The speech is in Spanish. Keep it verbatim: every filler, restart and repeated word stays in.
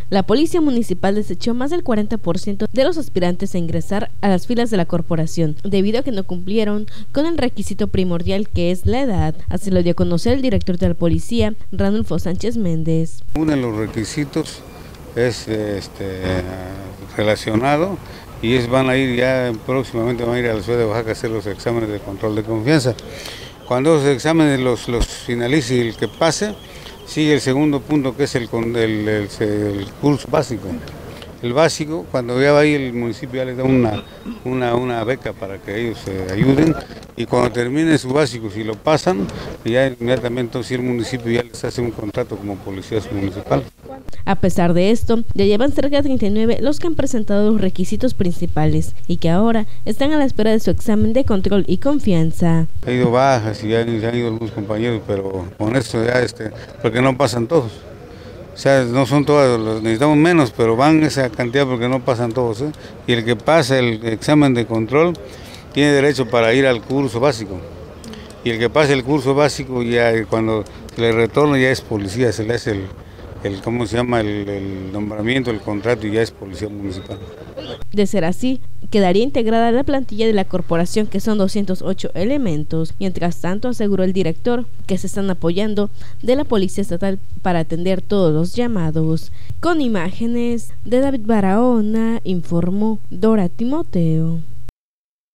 La Policía Municipal desechó más del cuarenta por ciento de los aspirantes a ingresar a las filas de la corporación, debido a que no cumplieron con el requisito primordial, que es la edad. Así lo dio a conocer el director de la policía, Ranulfo Sánchez Méndez. Uno de los requisitos es este, relacionado y es van a ir ya próximamente van a ir a la ciudad de Oaxaca a hacer los exámenes de control de confianza. Cuando los exámenes los, los finalice y el que pase, sigue el segundo punto, que es el, el, el, el curso básico. El básico, cuando ya va ahí el municipio ya les da una, una, una beca para que ellos se ayuden, y cuando termine su básico, si lo pasan, ya inmediatamente entonces el municipio ya les hace un contrato como policía municipal. A pesar de esto, ya llevan cerca de treinta y nueve los que han presentado los requisitos principales y que ahora están a la espera de su examen de control y confianza. Ha ido bajas y ya han ido algunos compañeros, pero con esto ya, este, porque no pasan todos. O sea, no son todos, necesitamos menos, pero van esa cantidad porque no pasan todos, ¿eh? Y el que pasa el examen de control tiene derecho para ir al curso básico. Y el que pase el curso básico, ya cuando se le retorna ya es policía, se le hace el, el ¿cómo se llama? El, el nombramiento, el contrato, y ya es policía municipal. De ser así, quedaría integrada la plantilla de la corporación, que son doscientos ocho elementos. Mientras tanto, aseguró el director que se están apoyando de la Policía Estatal para atender todos los llamados. Con imágenes de David Barahona, informó Dora Timoteo.